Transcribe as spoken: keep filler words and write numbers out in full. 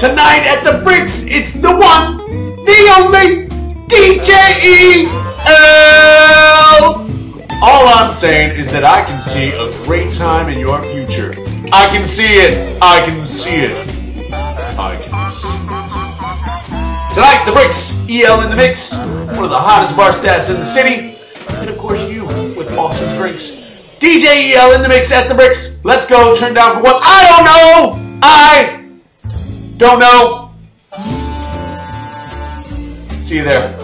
Tonight at the Brix, it's the one, the only D J E L. All I'm saying is that I can see a great time in your future. I can see it. I can see it. I can see it. Tonight, the Brix, E L in the mix, one of the hottest bar staffs in the city, and of course you with awesome drinks. D J E L in the mix at the Brix. Let's go. Turn down for what? I don't know. I don't know. See you there.